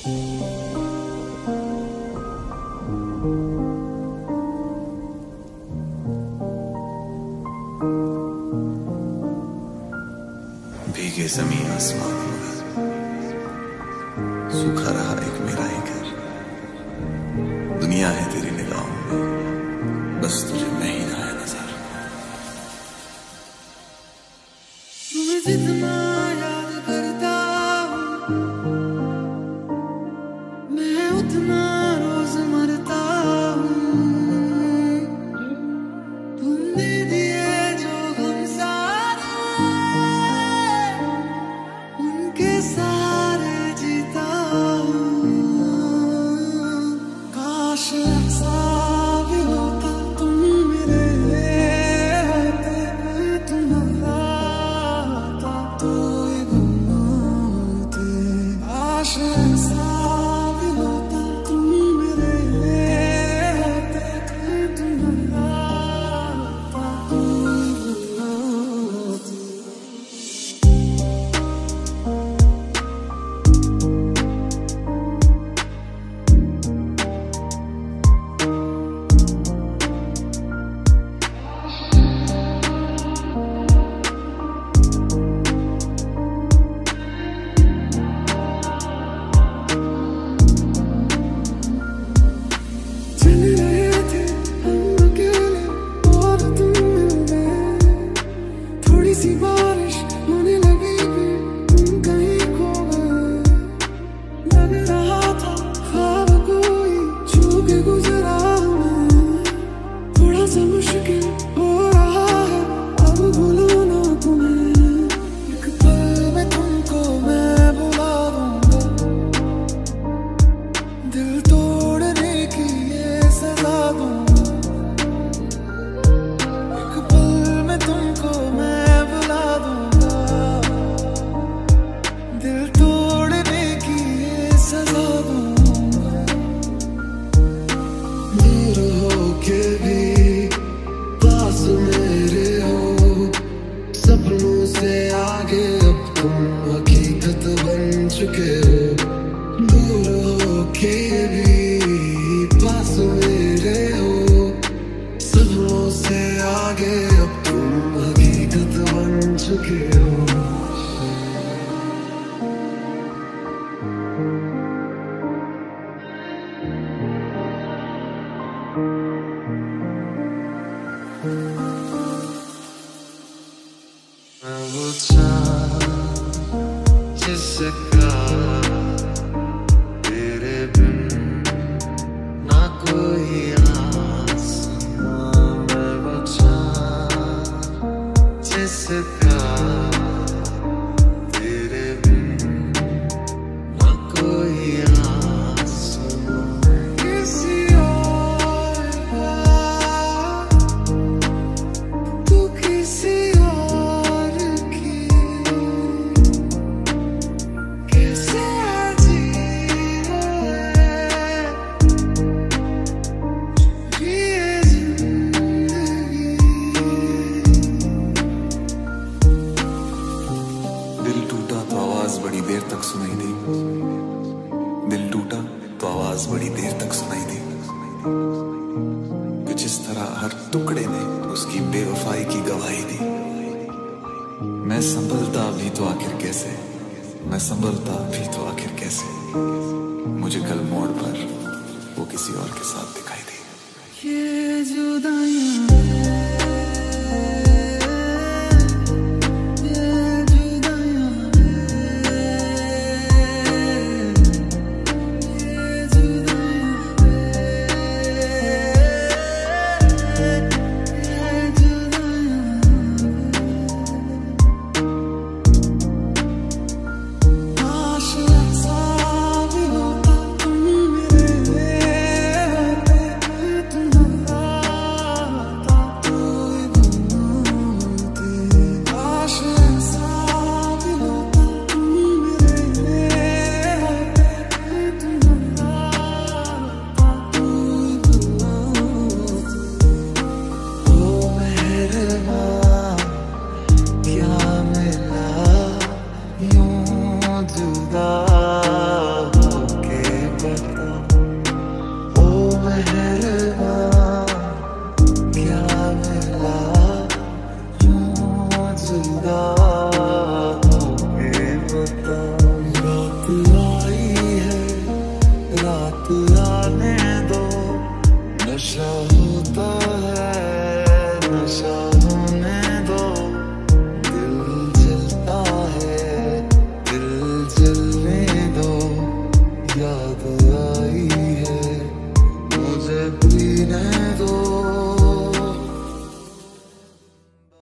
भीगे जमीन आसमान मगर सूखा रहा एक मेरा ही घर। दुनिया है तेरी निगाहों में, बस तुझे मैं ही ना है नजर। तुम्हें जितना याद करता हूँ मैं उतना रोज मरता हूँ। तुमने दिए जो गम सारे उनके सारे जीता हूँ। काश ऐसा भी होता तुम मेरे होते, मैं तुम्हारा होता तो ये गुम ना होते। काश ऐसा भी होता तुम मेरे होते, मैं तुम्हारा होता तो ये गुम ना होते। चल रहे थे हम अकेले और तुम मिल गए। थोड़ी सी बारिश होने लगी फिर तुम कहीं खो गए। लग रहा था ख्वाब कोई छू के गुजरा हमें। थोड़ा सा मुश्किल हो रहा है अब भूलना तुम्हें। एक पल में तुमको मैं बुला दूंगा, दिल तोड़ने की ये सजा दूंगा। एक पल में तुमको मैं बुला दूंगा, दिल तोड़ने की ये सजा दूंगा। दूर हो के भी पास मेरे हो, सपनों से आगे अब तुम हकीकत बन चुके हो। दूर हो के भी पास मेरे हो, सपनों से आगे अब तुम हकीकत बन चुके हो। मैं वो चाँद जिसका तेरे बिन ना कोई आसमां। मैं वो चाँद जिसका तेरे बिन ना कोई आसमां। किसी और का तू किसी और की कैसे जी रहे ये जिंदगी। दिल टूटा तो आवाज बड़ी देर तक सुनाई दी। दिल टूटा तो आवाज बड़ी देर तक सुनाई दी। कुछ इस तरह हर टुकड़े ने उसकी बेवफाई की गवाही दी। मैं संभलता भी तो आखिर कैसे, मैं संभलता भी तो आखिर कैसे। मुझे कल मोड़ पर वो किसी और के साथ दिखाई दी। ये जुदाइयां ये जुदाइयां ये जुदाइयां। काश ऐसा भी होता तुम मेरे होते, मैं तुम्हारा होता तो ये गुम ना होते। काश ऐसा भी होता तुम मेरे होते, मैं तुम्हारा होता तो ये गुम ना होते। ओ मेहरबान क्या मिला यूं जुदा